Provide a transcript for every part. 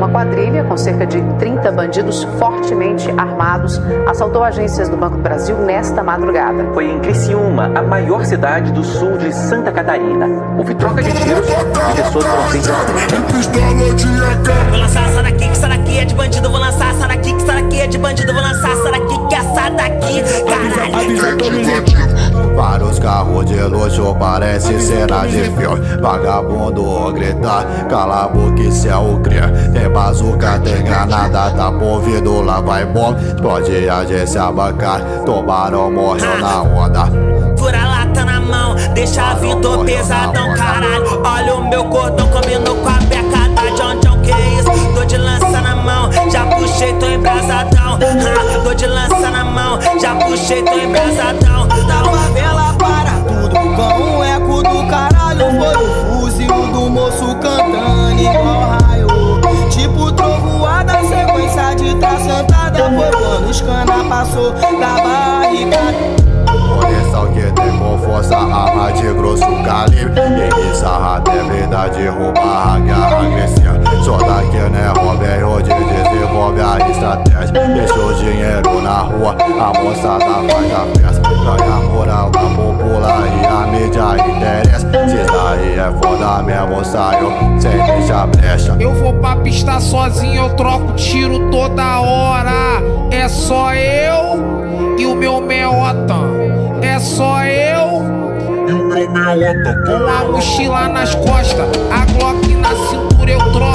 Uma quadrilha com cerca de 30 bandidos fortemente armados assaltou agências do Banco do Brasil nesta madrugada. Foi em Criciúma, a maior cidade do sul de Santa Catarina. Houve troca de tiros e pessoas foram feridas. Vou lançar essa daqui, que essa daqui é de bandido. Vou lançar essa daqui, que essa daqui é de bandido. Vou lançar essa daqui, que essa daqui, caralho. Vários carros de luxo, parece cena de filme. Vagabundo gritar, cala a boca, isso é o cria. Tem bazuca, tem granada, tá por vidro, lá vai bomba. Explode a agência bancária, tomaram, morreu na onda. Fura a lata na mão, deixa vir, tô pesadão, caralho. Olha o meu cordão, combinou com a beca da John John, que isso? Tô de lança na mão, já puxei, tô embrasadão. Tô de lança na mão, já puxei, tô embrasadão. Da favela para tudo, com um eco do caralho. Foi o fuzil do moço cantando igual raio. Tipo trovoada, sequência de traçantada. Foi quando os cana passou da barricada. Munição que tem com força, arma de grosso calibre. E bizarra, debilidade, roubar a guerra agressiva. Só daqui né, Robin Hood desenvolve a estratégia. Deixa o dinheiro na rua, a moçada faz a festa. Ganha a moral da popular e a mídia interessa. Se daí é foda mesmo, saiu sem deixar brecha. Eu vou pra pista sozinho, eu troco tiro toda hora. É só eu e o meu meota. É só eu e o meu meota. Com a mochila nas costas, a Glock na cintura.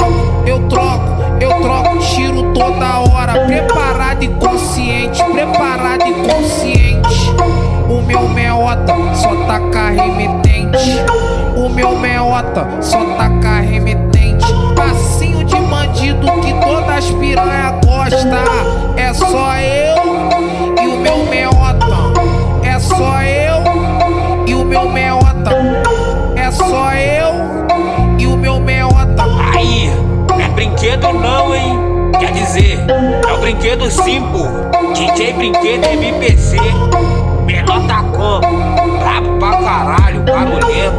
Eu troco tiro toda hora. Preparado e consciente, preparado e consciente. O meu meota só taca remetente. O meu meota só taca remetente. Passinho de bandido que todas as piranha gosta. É só eu e o meu meota. É só eu e o meu meota. É só eu e o meu meota. Aí, não é brinquedo não, hein? Quer dizer, é o brinquedo sim, pô. DJ Brinquedo MPC. Menor tá como? Brabo pra caralho, barulhento.